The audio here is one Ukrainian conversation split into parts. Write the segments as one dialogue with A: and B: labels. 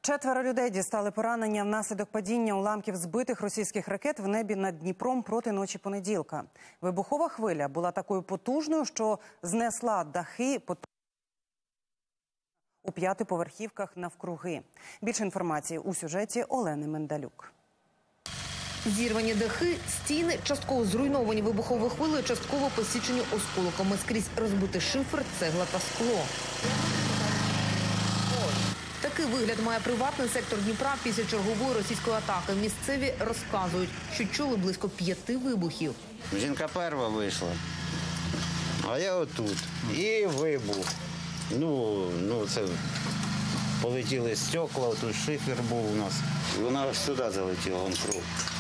A: 4 людей дістали поранення внаслідок падіння уламків збитих російських ракет в небі над Дніпром проти ночі понеділка. Вибухова хвиля була такою потужною, що знесла дахи у 5-поверхівках навкруги. Більше інформації у сюжеті Олени Мендалюк.
B: Зірвані дахи, стіни, частково зруйновані вибуховою хвилею, частково посічені осколками. Скрізь розбитий шифер, цегла та скло. Такий вигляд має приватний сектор Дніпра після чергової російської атаки. Місцеві розказують, що чули близько 5 вибухів.
C: Жінка перша вийшла, а я отут. І вибух. Ну це полетіли стекла, тут шифер був у нас. І вона аж сюди залетіла, вон кров.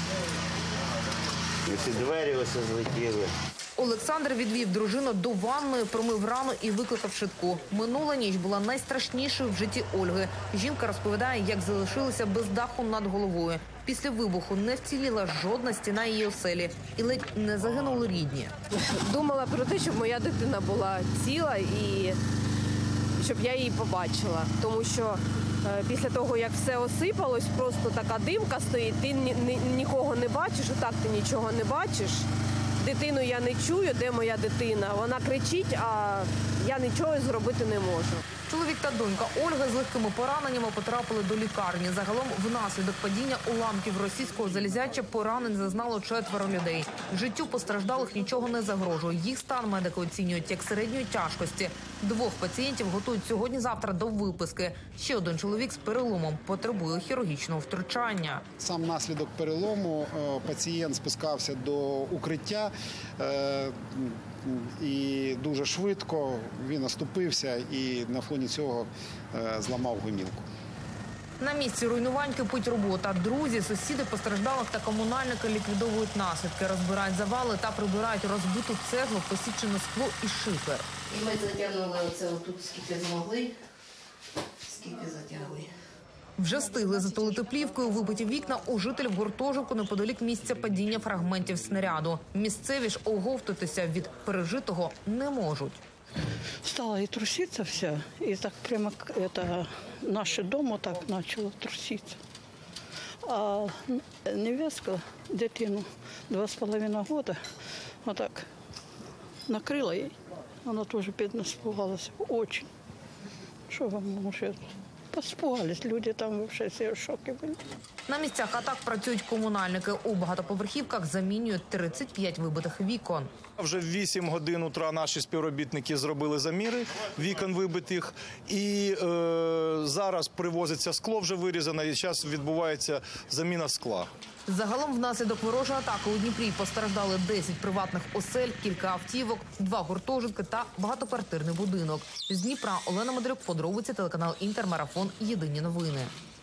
C: І ці двері ось злетіли.
B: Олександр відвів дружину до ванної, промив рану і викликав швидку. Минула ніч була найстрашнішою в житті Ольги. Жінка розповідає, як залишилася без даху над головою. Після вибуху не вціліла жодна стіна її оселі. І ледь не загинули рідні.
D: Думала про те, щоб моя дитина була ціла і щоб я її побачила. Тому що після того, як все осипалось, просто така димка стоїть, ти нікого не бачиш, отак ти нічого не бачиш. Дитину я не чую, де моя дитина. Вона кричить, а я нічого зробити не можу.
B: Чоловік та донька Ольги з легкими пораненнями потрапили до лікарні. Загалом внаслідок падіння уламків російського залізяча поранень зазнало 4 людей. Життю постраждалих нічого не загрожує. Їх стан медики оцінюють як середньої тяжкості. 2 пацієнтів готують сьогодні-завтра до виписки. Ще один чоловік з переломом потребує хірургічного втручання.
E: Сам наслідок перелому пацієнт спускався до укриття і дуже швидко він оступився і на фоні цього зламав гомілку.
B: На місці руйнувань кипить робота. Друзі, сусіди постраждалих та комунальники ліквідовують наслідки, розбирають завали та прибирають розбиту цеглу, посічене скло і шифер.
F: І ми затягнули оце отут, скільки змогли, скільки затягли.
B: Вже встигли затулити плівкою вибиті вікна у жителів гуртожитку неподалік місця падіння фрагментів снаряду. Місцеві ж оговтатися від пережитого не можуть.
G: Стала и труситься вся, и так прямо это наше дома так начало труситься. А невестка, дитину 2,5 года, вот так накрыла ей. Она тоже бедно испугалась, очень. Что вам может? Поспугались, люди там вообще все в шокі були.
B: На місцях атак працюють комунальники. У багатоповерхівках замінюють 35 вибитих вікон.
H: Вже в 8 годин утра наші співробітники зробили заміри вікон вибитих. І зараз привозиться скло, вже вирізане, і зараз відбувається заміна скла.
B: Загалом внаслідок ворожої атаки у Дніпрі постраждали 10 приватних осель, кілька автівок, 2 гуртожитки та багатоквартирний будинок. З Дніпра Олена Мендалюк, подробиці, телеканал «Інтермарафон», єдині новини.